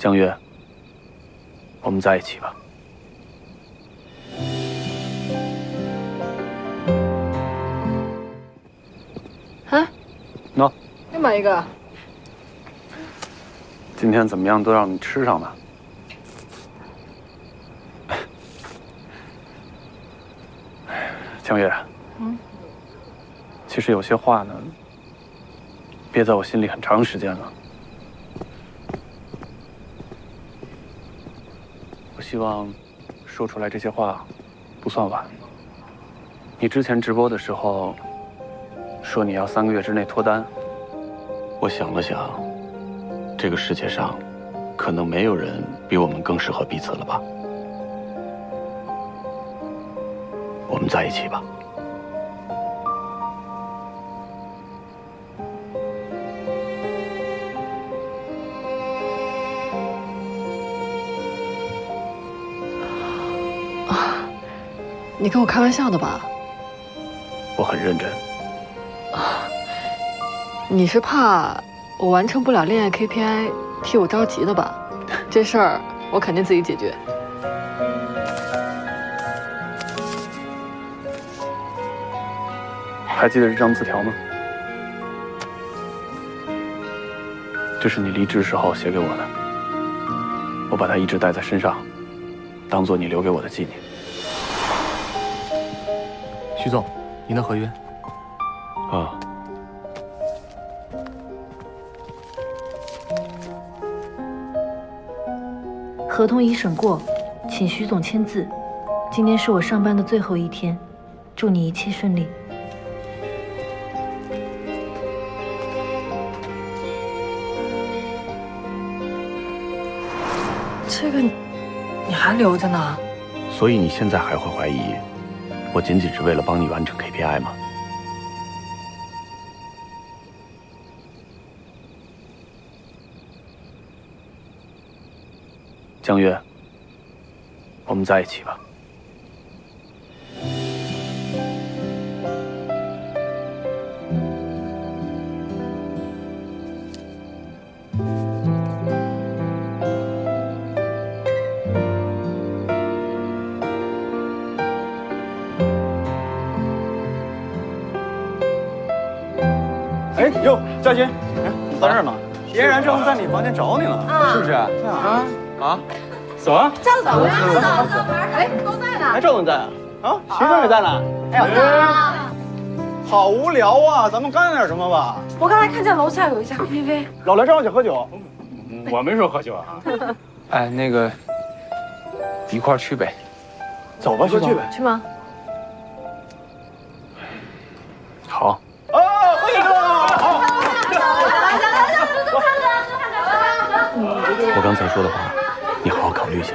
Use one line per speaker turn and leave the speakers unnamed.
江月，我们在一起吧。
啊？
喏，
又买一个。
今天怎么样都让你吃上了。江月，其实有些话呢，憋在我心里很长时间了。我希望说出来这些话不算晚。你之前直播的时候说你要3个月之内脱单，我想了想，这个世界上可能没有人比我们更适合彼此了吧？我们在一起吧。
你跟我开玩笑的吧？
我很认真。
你是怕我完成不了恋爱 KPI， 替我着急的吧？这事儿我肯定自己解决。
还记得这张字条吗？这是你离职时候写给我的，我把它一直带在身上，当做你留给我的纪念。
徐总，您的合约。
啊。
合同已审过，请徐总签字。今天是我上班的最后一天，祝你一切顺利。
这个你还留着呢？
所以你现在还会怀疑我仅仅是为了帮你完成 KPI 吗？江月，我们在一起吧。
哎呦，嘉欣，哎，你在这儿呢？嫣然正在你房间找你呢，是不是？对啊。啊，走啊！
走，哎，都在呢。
哎，赵总在啊？啊，徐总也在呢。哎呀，好无聊啊，咱们干点什么吧？
我刚才看见楼下有一家 KTV，
老来找我去喝酒。
我没说喝酒啊。哎，那个，一块儿去呗。
走吧，去呗。
去吗？
好。
啊，喝酒了！
我刚才说的话，你好好考虑一下。